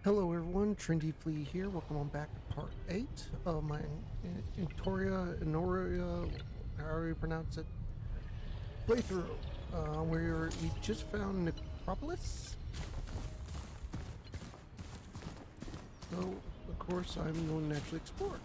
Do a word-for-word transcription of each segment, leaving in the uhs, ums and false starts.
Hello everyone, TrendyFlea here. Welcome on back to part eight of my Enotria, Enortia, however you pronounce it, playthrough, uh, where we just found Necropolis. So, of course, I'm going to actually explore.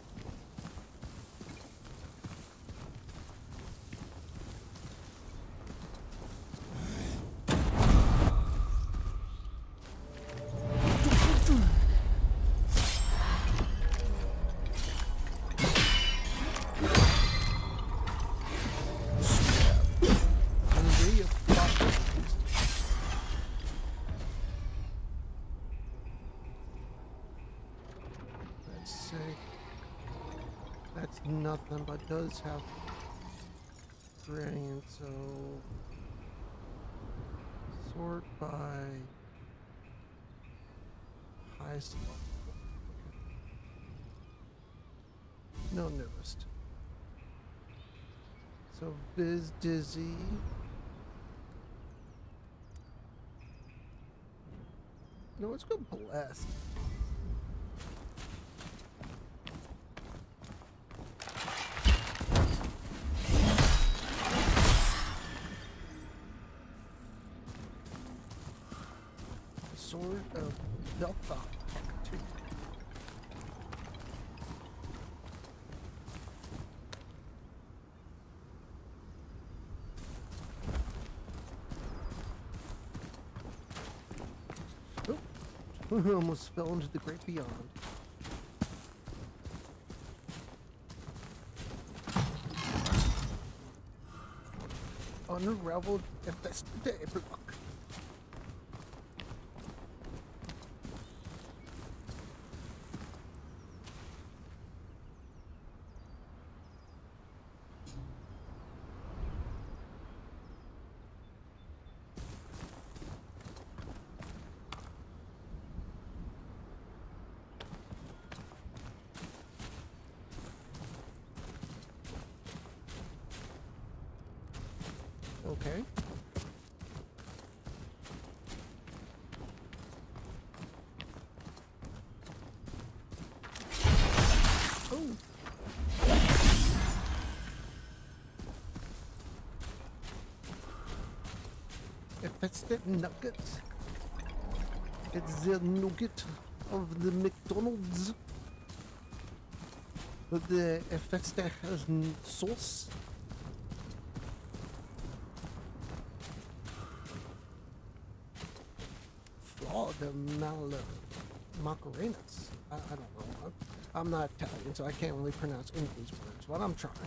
That's nothing, but does have gradient, so sort by highest level. Okay. No noticed. So Viz Dizzy. No, let's go Blessed. Sword of Delphi. Oh, almost fell into the great beyond. Unraveled if that's the day block. Okay. Oh. If it's that nugget, it's the nugget of the McDonald's. But the if it's that has sauce. Oh, the mal Macarenas. I, I don't know. I'm, I'm not Italian, so I can't really pronounce any of these words, but I'm trying.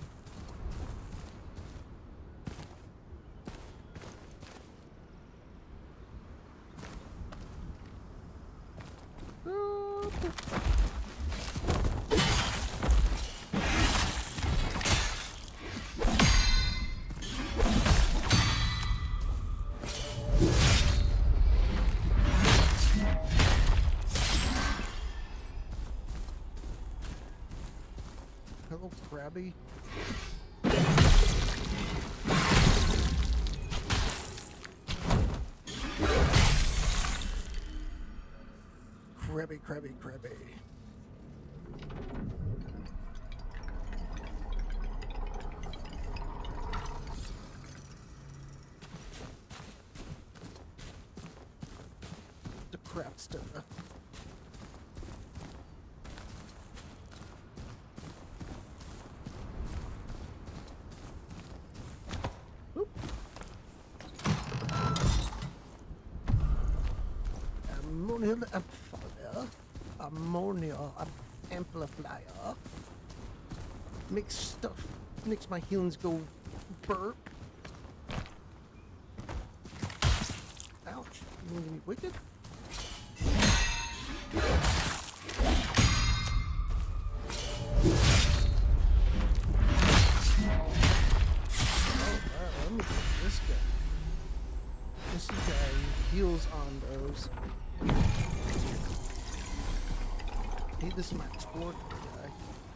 Hello, Krabby. Krabby, Krabby, Krabby. The crapster. Ammonia amplifier, ammonia amplifier makes stuff, makes my healings go burp. Ouch! You want to be wicked? Alright, let me get this guy. This guy heals on those. Hey, this is my explorer guy.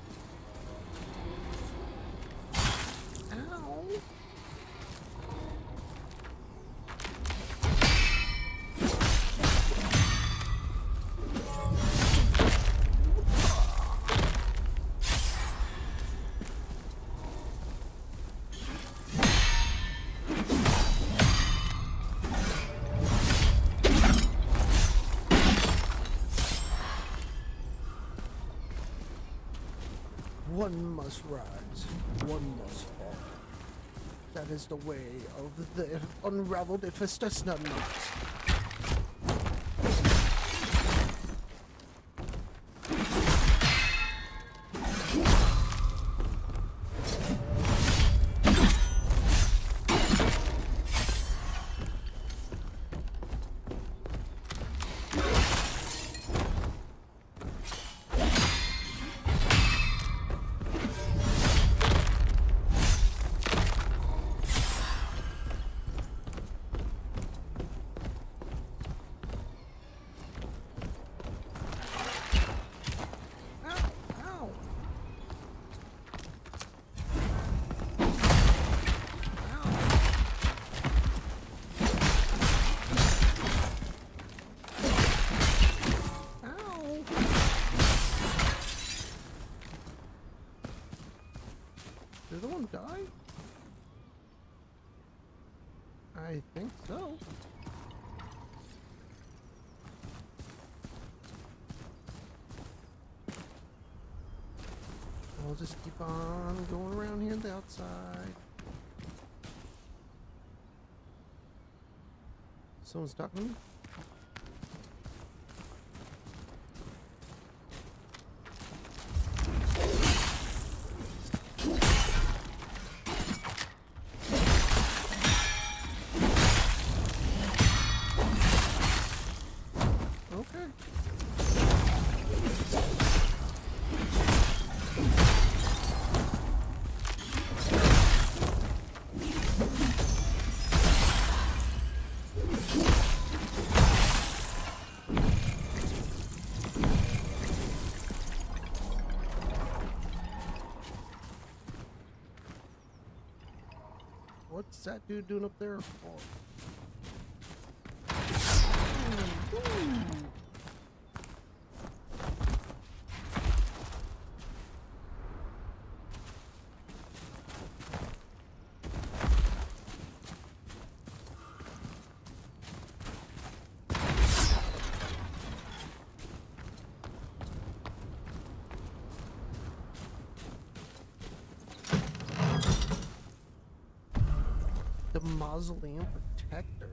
Ow! One must rise, one must fall. That is the way of the unraveled Hephaestus nuts. Did the one die? I think so. I'll just keep on going around here on the outside. Someone's talking to me? What's that dude doing up there? Oh. The Mausoleum Protector.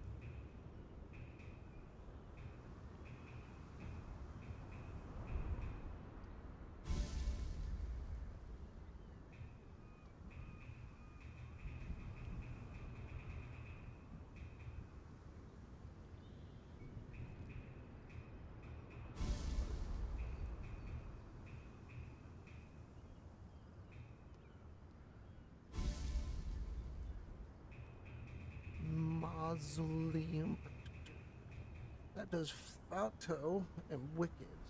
Mausoleum. That does Falto and Wicked.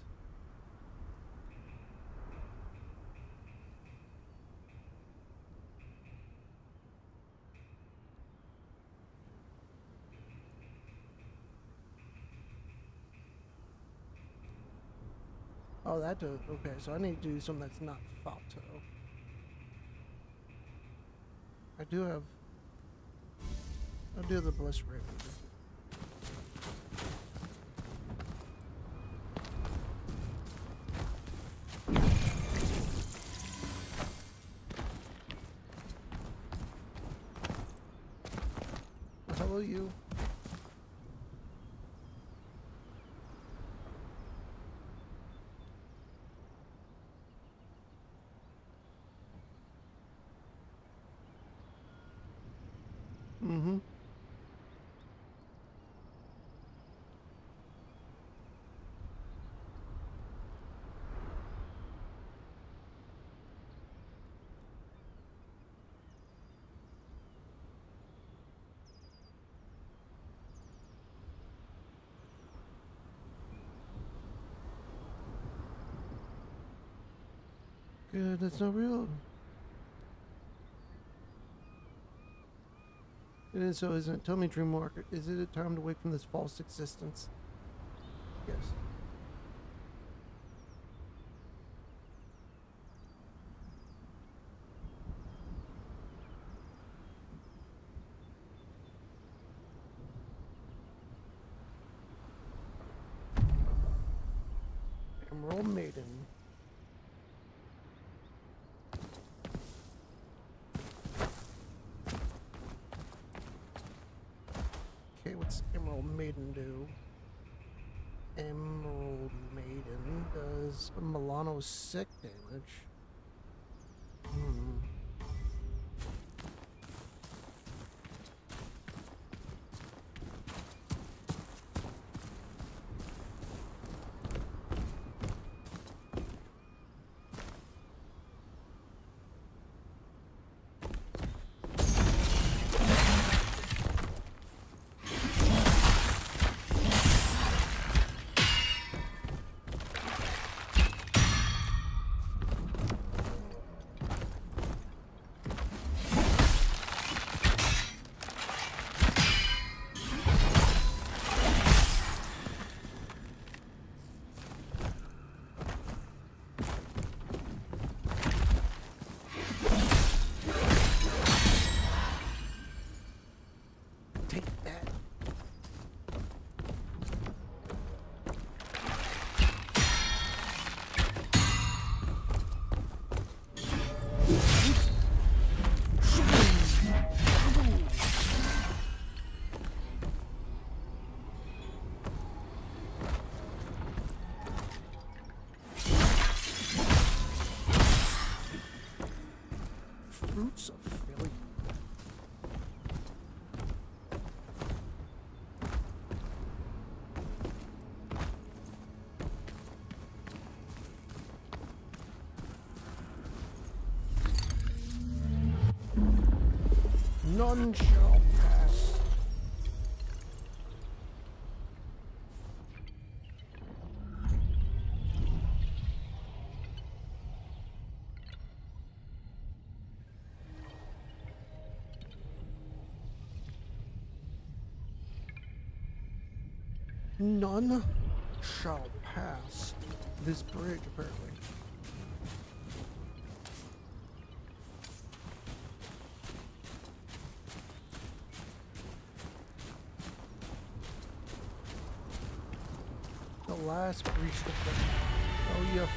Oh, that does. Okay, so I need to do something that's not Falto. I do have. I'll do the Bliss Raven. Hello, you. Mm-hmm. Good, that's not real. It is so, isn't it? Tell me, Dreamwalker, is it a time to wake from this false existence? Yes. Emerald Maiden. Emerald Maiden do? Emerald Maiden does Milano sick damage. Hmm. Roots of failure. None shall pass. None shall pass this bridge, apparently. The last breach of the... Oh, yeah.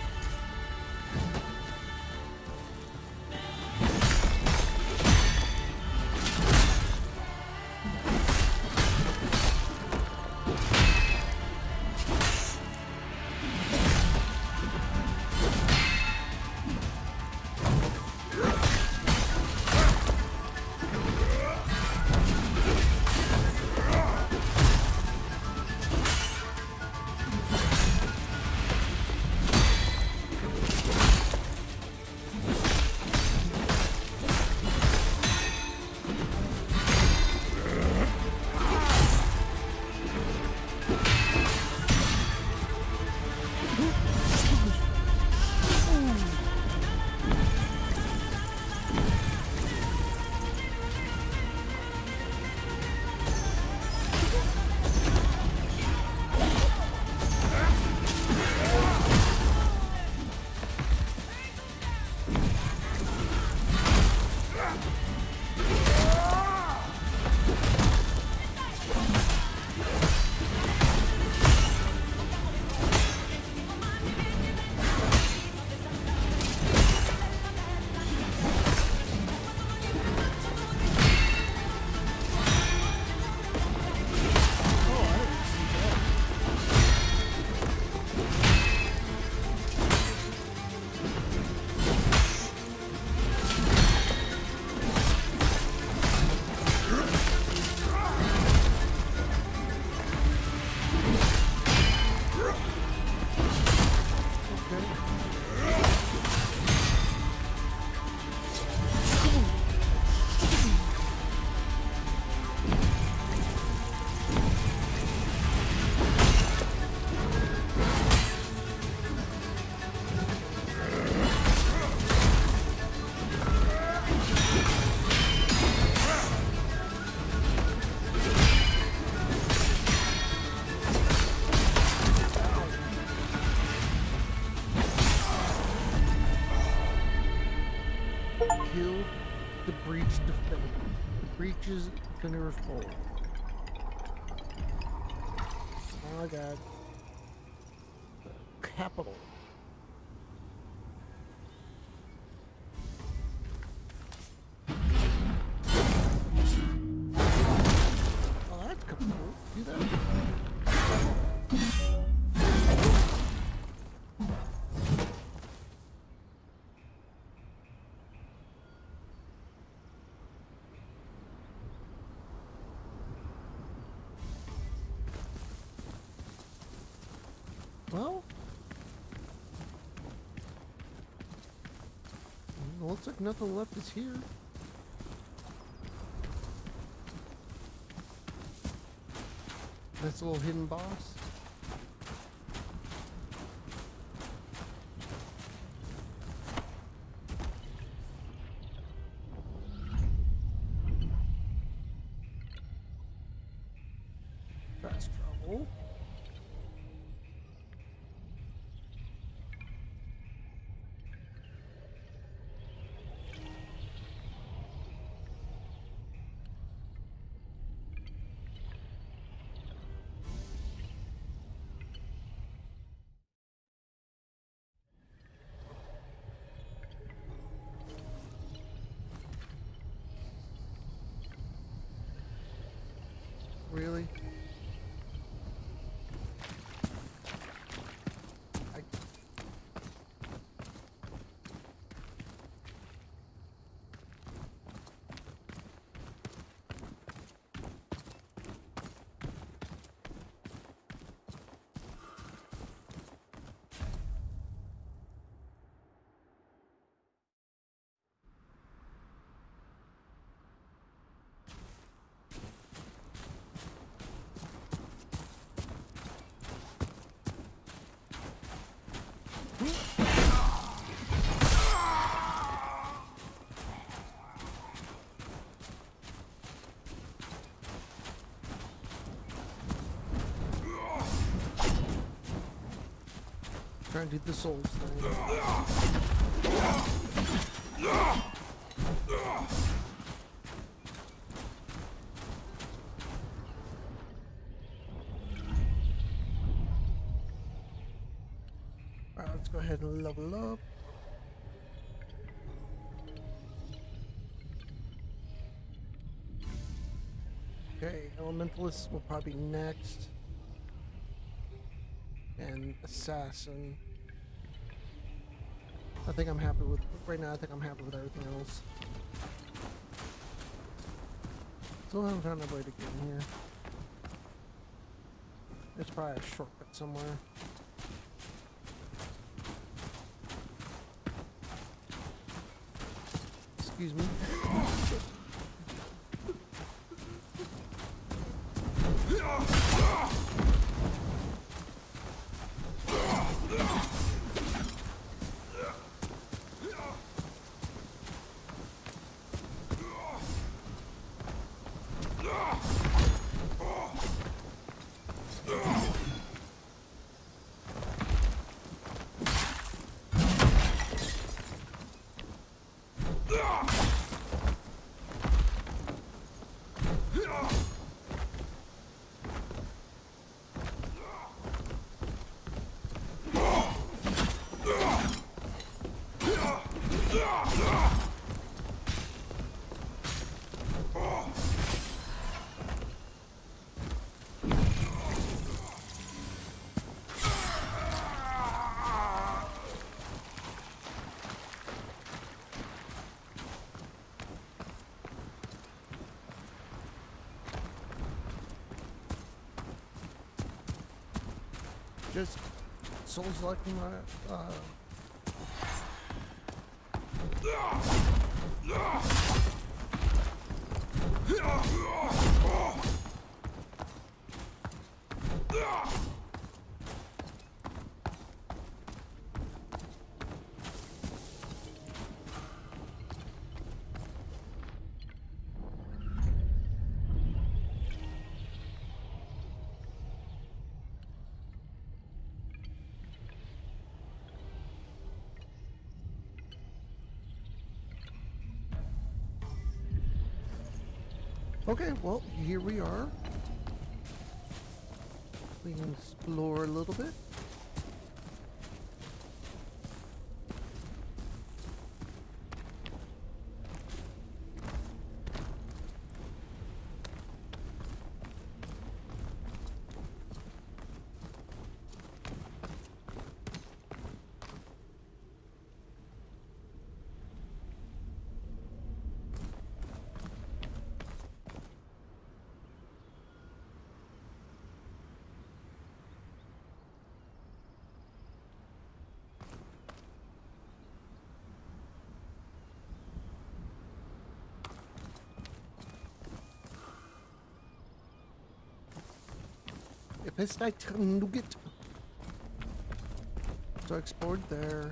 Kill the breach defender. The breach is defender's goal. Oh my god. Capital. Oh, that's cool. See that? Well, it looks like nothing left is here. Nice little hidden boss. Fast travel. Really? I... Trying to do the souls thing. Alright, let's go ahead and level up. Okay, Elementalist will probably be next. And Assassin. I think I'm happy with, right now I think I'm happy with everything else. Still haven't found a way to get in here. There's probably a shortcut somewhere. Excuse me. Just Soulsike my uh okay, well, here we are. We can explore a little bit. Best I can do it. So I explored there.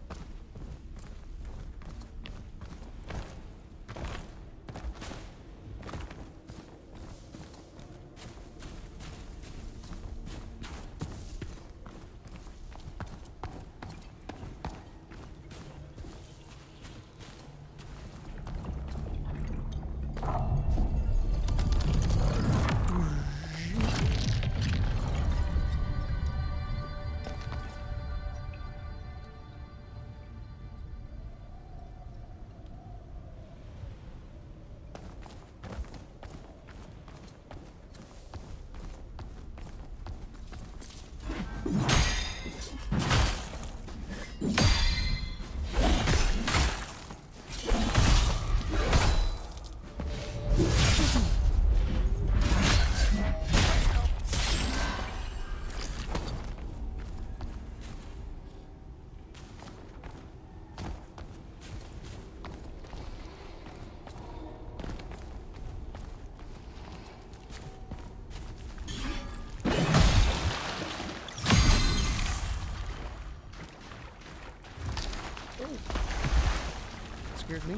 Scared me.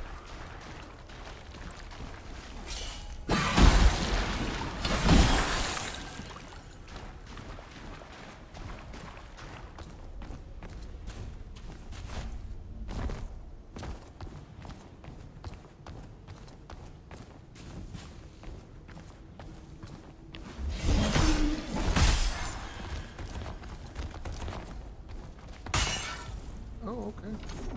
Oh, okay.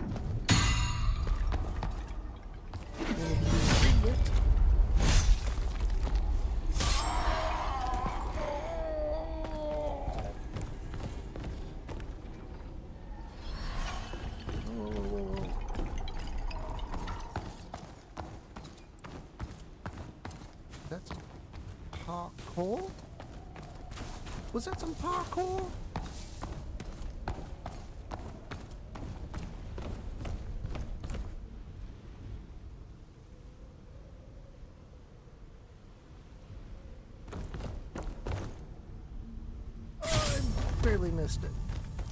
That's parkour? Was that some parkour? I barely missed it.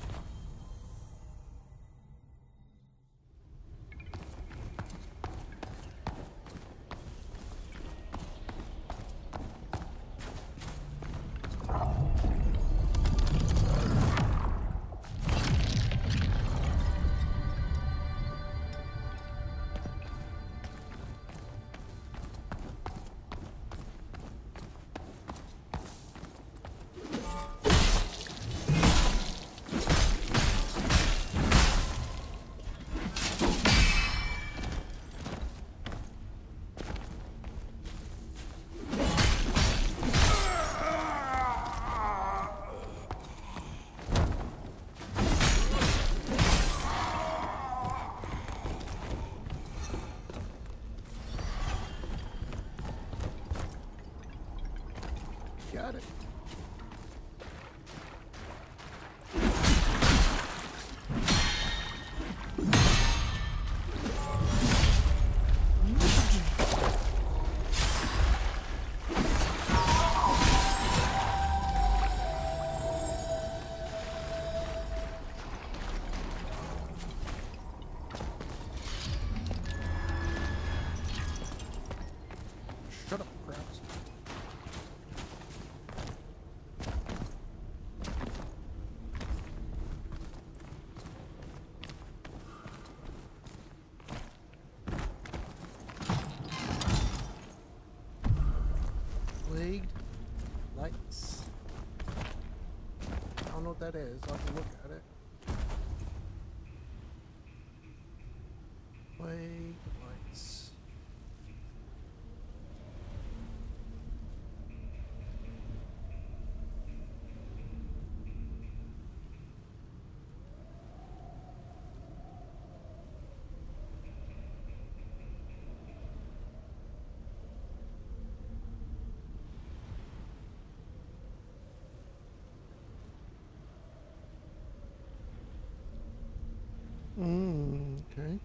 Got it. Shut up, crabs. Plagued lights. I don't know what that is. I'll have to look at it. Plagued lights. Mm, okay.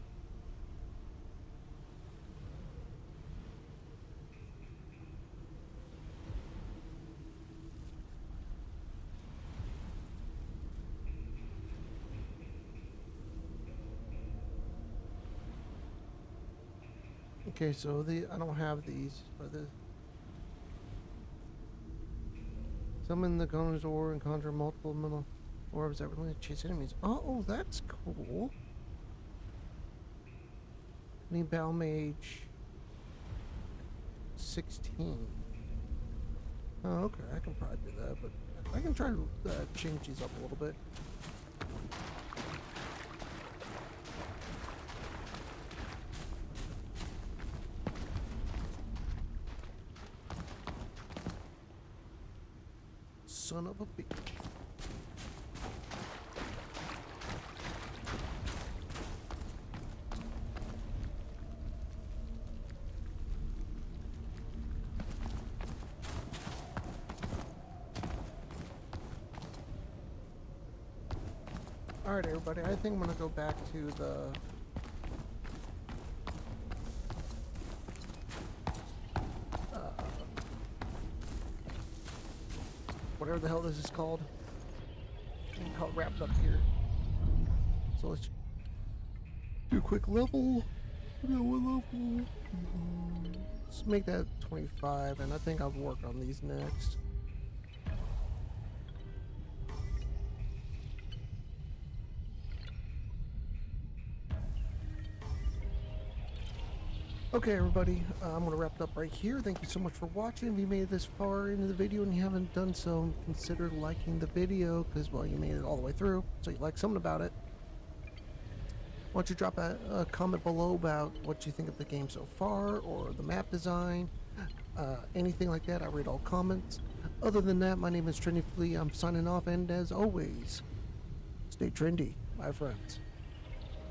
Okay, so the I don't have these for the summon the gunner's ore and conjure multiple middle orbs that really chase enemies. Oh, that's cool. Need battle mage sixteen. Oh, okay, I can probably do that, but I can try to uh, change these up a little bit. Son of a bitch. Alright everybody, I think I'm gonna go back to the uh, whatever the hell this is called. I can call it wrapped up here. So let's do a quick level. Do a level. Let's make that twenty-five, and I think I'll work on these next. Okay everybody, uh, I'm going to wrap it up right here. Thank you so much for watching. If you made it this far into the video and you haven't done so, consider liking the video because, well, you made it all the way through, so you like something about it. Why don't you drop a, a comment below about what you think of the game so far, or the map design, uh, anything like that. I read all comments. Other than that, my name is TrendyFlea. I'm signing off, and as always, stay trendy, my friends.